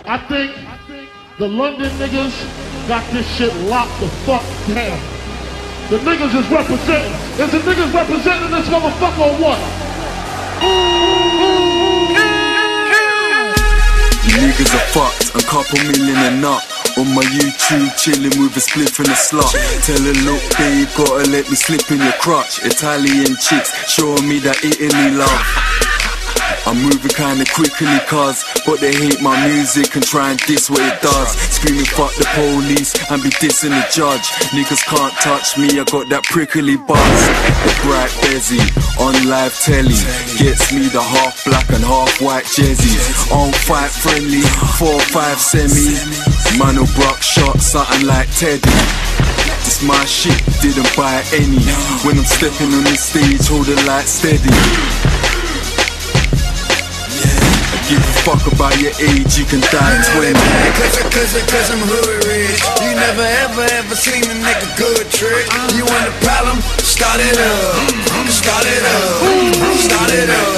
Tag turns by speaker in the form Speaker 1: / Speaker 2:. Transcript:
Speaker 1: I think the London niggas got this shit locked the fuck down. The niggas is representing. Is the niggas representing this motherfucker or what?
Speaker 2: You niggas are fucked, a couple million and up. On my YouTube, chillin' with a spliff and a slut. Tell her, look babe, gotta let me slip in your crutch. Italian chicks, showing me that Italy love. I'm moving kinda quickly cuz, but they hate my music and try and diss what it does. Screaming fuck the police and be dissing the judge. Niggas can't touch me, I got that prickly buzz. The bright bezzy on live telly gets me the half black and half white jerseys. On fight friendly, 4-5 semi. Man who Brock shot something like Teddy. It's my shit, didn't buy any. When I'm stepping on the stage, hold the light steady. Give a fuck about your age, you can die at 20.
Speaker 3: Cause I'm hood rich. You never ever seen a nigga good trick. You want a problem? Start it up. Start it up. Start it up.